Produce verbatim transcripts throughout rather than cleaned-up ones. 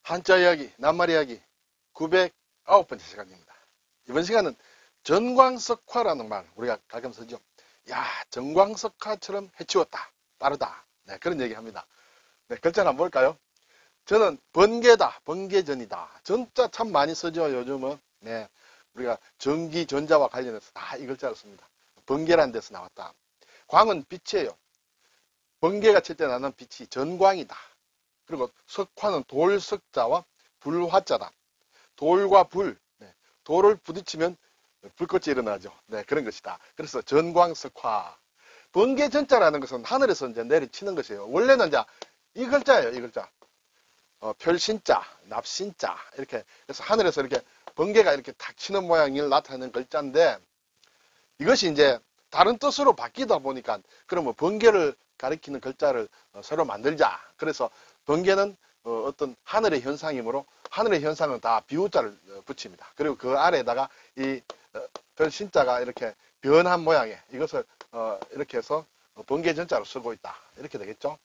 한자 이야기, 낱말 이야기 구백구 번째 시간입니다. 이번 시간은 전광석화라는 말 우리가 가끔 쓰죠. 야, 전광석화처럼 해치웠다, 빠르다. 네, 그런 얘기합니다. 네, 글자를 한번 볼까요? 저는 번개다, 번개전이다. 전자 참 많이 쓰죠, 요즘은. 네, 우리가 전기, 전자와 관련해서 다 이 글자를 씁니다. 번개라는 데서 나왔다. 광은 빛이에요. 번개가 칠 때 나는 빛이 전광이다. 그리고 석화는 돌석자와 불화자다. 돌과 불, 네, 돌을 부딪히면 불꽃이 일어나죠. 네, 그런 것이다. 그래서 전광석화. 번개 전자라는 것은 하늘에서 이제 내리치는 것이에요. 원래는 이제 이 글자예요, 이 글자. 어, 별신자, 납신자, 이렇게. 그래서 하늘에서 이렇게 번개가 이렇게 탁 치는 모양을 나타내는 글자인데, 이것이 이제 다른 뜻으로 바뀌다 보니까, 그러면 번개를 가리키는 글자를 어, 새로 만들자. 그래서 번개는 어, 어떤 하늘의 현상이므로, 하늘의 현상은 다 비우자를 어, 붙입니다. 그리고 그 아래에다가 이 어, 별신자가 이렇게 변한 모양의 이것을 어, 이렇게 해서 번개 전자로 쓰고 있다. 이렇게 되겠죠.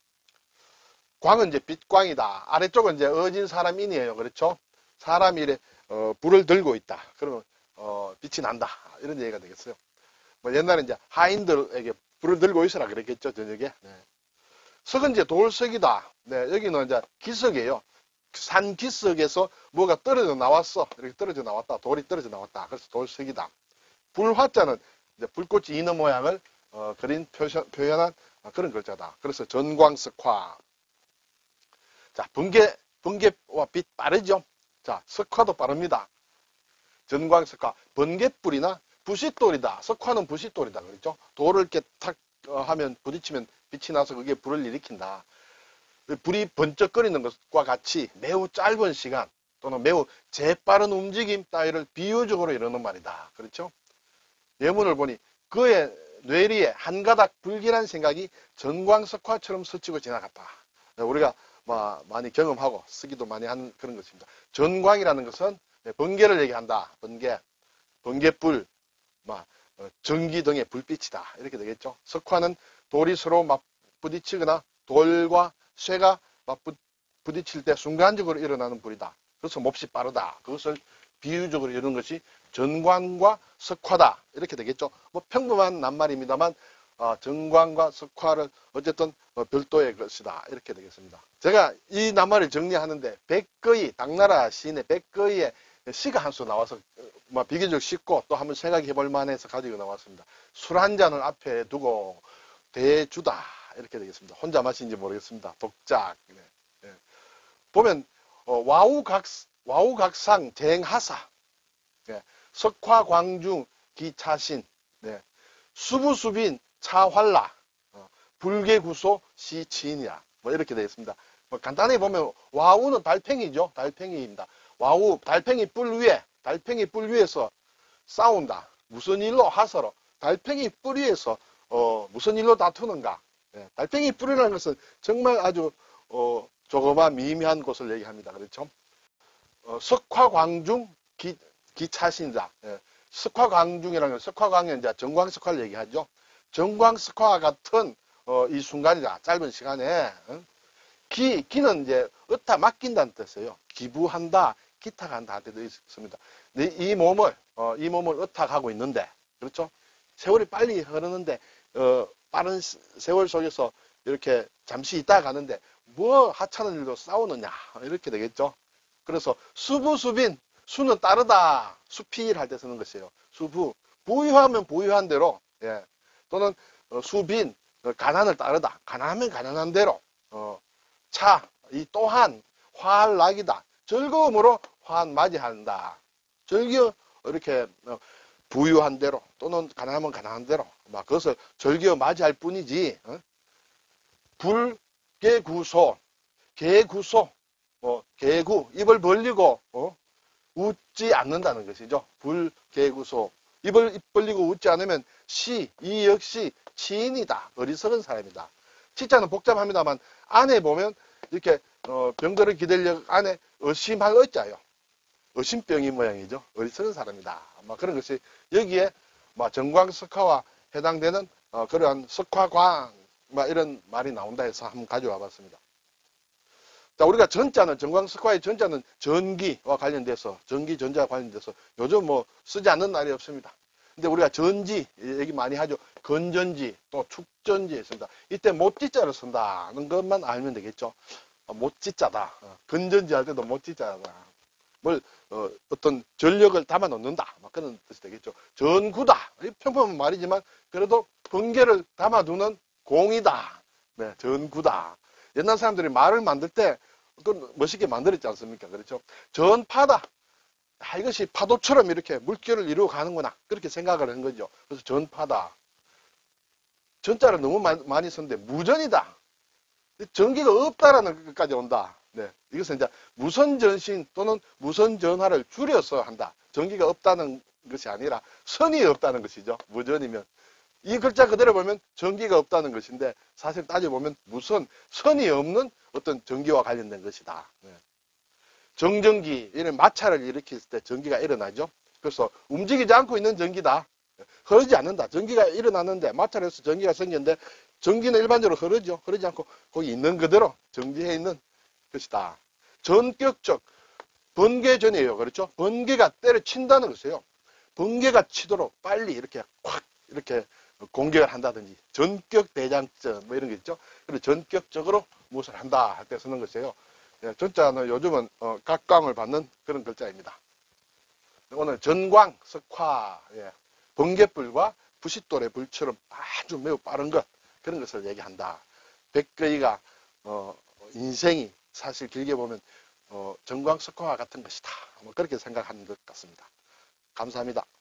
광은 이제 빛광이다. 아래쪽은 이제 어진 사람인이에요. 그렇죠? 사람이 이래, 어, 불을 들고 있다. 그러면, 어, 빛이 난다. 이런 얘기가 되겠어요. 뭐 옛날에 이제 하인들에게 불을 들고 있으라 그랬겠죠. 저녁에. 네. 석은 이제 돌석이다. 네. 여기는 이제 기석이에요. 산 기석에서 뭐가 떨어져 나왔어. 이렇게 떨어져 나왔다. 돌이 떨어져 나왔다. 그래서 돌석이다. 불화자는 이제 불꽃이 있는 모양을, 어, 그린 표현, 표현한 그런 글자다. 그래서 전광석화. 자, 번개, 번개와 빛 빠르죠? 자, 석화도 빠릅니다. 전광석화. 번개불이나 부싯돌이다. 석화는 부싯돌이다. 그렇죠? 돌을 이렇게 탁 하면, 부딪히면 빛이 나서 그게 불을 일으킨다. 불이 번쩍거리는 것과 같이 매우 짧은 시간 또는 매우 재빠른 움직임 따위를 비유적으로 이루는 말이다. 그렇죠? 예문을 보니 그의 뇌리에 한 가닥 불길한 생각이 전광석화처럼 스치고 지나갔다. 우리가 많이 경험하고 쓰기도 많이 하는 그런 것입니다. 전광이라는 것은 번개를 얘기한다. 번개, 번개불, 전기 등의 불빛이다. 이렇게 되겠죠. 석화는 돌이 서로 맞부딪히거나 돌과 쇠가 맞부딪힐 때 순간적으로 일어나는 불이다. 그래서 몹시 빠르다. 그것을 비유적으로 이루는 것이 전광과 석화다. 이렇게 되겠죠. 뭐 평범한 낱말입니다만 어, 전광과 석화를 어쨌든 어, 별도의 것이다. 이렇게 되겠습니다. 제가 이 낱말을 정리하는데 백거이, 당나라 시인의 백거이의 시가 한 수 나와서 뭐 비교적 쉽고 또 한번 생각해 볼 만해서 가지고 나왔습니다. 술 한 잔을 앞에 두고 대주다. 이렇게 되겠습니다. 혼자 마신지 모르겠습니다. 독작. 네. 네. 보면 어, 와우각, 와우각상 쟁하사, 네. 석화광중 기차신, 네. 수부수빈 차활라, 어, 불개구소 시치인이야. 뭐 이렇게 되어 있습니다. 뭐 간단히 보면 와우는 달팽이죠. 달팽이입니다. 와우, 달팽이 뿔 위에, 달팽이 뿔 위에서 싸운다. 무슨 일로 하서로 달팽이 뿔 위에서 어, 무슨 일로 다투는가. 네. 달팽이 뿔이라는 것은 정말 아주 어, 조그만 미미한 것을 얘기합니다. 그렇죠? 어, 석화광중 기, 기차신자. 네. 석화광중이라는 건 석화광은 이제 전광석화를 얘기하죠. 전광석화와 같은 어, 이 순간이다. 짧은 시간에 어? 기, 기는 이제 얻다 맡긴다는 뜻이에요. 기부한다, 기탁한다 할 때도 있습니다. 이 몸을 어, 이 몸을 얻어가고 있는데, 그렇죠? 세월이 빨리 흐르는데 어, 빠른 세월 속에서 이렇게 잠시 있다 가는데 뭐 하찮은 일로 싸우느냐 이렇게 되겠죠. 그래서 수부수빈, 수는 따르다, 수필 할 때 쓰는 것이에요. 수부, 부유하면 부유한 대로, 예. 또는 어, 수빈, 어, 가난을 따르다, 가난하면 가난한 대로, 어, 차, 이 또한 화할 낙이다. 즐거움으로 화한 맞이한다. 즐겨 이렇게 어, 부유한 대로 또는 가난하면 가난한 대로 막 그것을 즐겨 맞이할 뿐이지. 어? 불개구소, 개구소, 어, 개구 입을 벌리고 어? 웃지 않는다는 것이죠. 불개구소. 입을 입 벌리고 웃지 않으면 시, 이 역시 치인이다. 어리석은 사람이다. 치자는 복잡합니다만 안에 보면 이렇게 어, 병거를 기대려 안에 의심할 의자요. 의심병이 모양이죠. 어리석은 사람이다. 아마 그런 것이 여기에 뭐 전광석화와 해당되는 어, 그러한 석화광 뭐 이런 말이 나온다 해서 한번 가져와 봤습니다. 자, 우리가 전자는, 전광석화의 전자는 전기와 관련돼서, 전기, 전자와 관련돼서 요즘 뭐 쓰지 않는 날이 없습니다. 근데 우리가 전지, 얘기 많이 하죠. 건전지, 또 축전지에 씁니다. 이때 못지자를 쓴다는 것만 알면 되겠죠. 못지자다. 건전지 할 때도 못지자다. 뭘, 어, 어떤 전력을 담아 놓는다. 막 그런 뜻이 되겠죠. 전구다. 평범한 말이지만, 그래도 번개를 담아 두는 공이다. 네, 전구다. 옛날 사람들이 말을 만들 때, 그 멋있게 만들었지 않습니까? 그렇죠? 전파다. 아, 이것이 파도처럼 이렇게 물결을 이루어 가는구나. 그렇게 생각을 한 거죠. 그래서 전파다. 전자를 너무 많이 썼는데, 무전이다. 전기가 없다라는 것까지 온다. 네. 이것은 이제 무선 전신 또는 무선 전화를 줄여서 한다. 전기가 없다는 것이 아니라 선이 없다는 것이죠. 무전이면. 이 글자 그대로 보면 전기가 없다는 것인데 사실 따져보면 무선, 선이 없는 어떤 전기와 관련된 것이다. 네. 정전기, 이런 마찰을 일으킬 때 전기가 일어나죠. 그래서 움직이지 않고 있는 전기다. 흐르지 않는다. 전기가 일어났는데 마찰해서 전기가 생겼는데 전기는 일반적으로 흐르죠. 흐르지 않고 거기 있는 그대로 정지해 있는 것이다. 전격적 번개전이에요. 그렇죠? 번개가 때려친다는 것이에요. 번개가 치도록 빨리 이렇게 콱 이렇게 공격을 한다든지 전격 대장전 뭐 이런 게 있죠. 그래서 전격적으로 무엇을 한다 할 때 쓰는 것이에요. 예, 전자는 요즘은 어, 각광을 받는 그런 글자입니다. 오늘 전광, 석화, 예, 번개불과 부싯돌의 불처럼 아주 매우 빠른 것, 그런 것을 얘기한다. 백거이가 어, 인생이 사실 길게 보면 어, 전광석화와 같은 것이다. 뭐 그렇게 생각하는 것 같습니다. 감사합니다.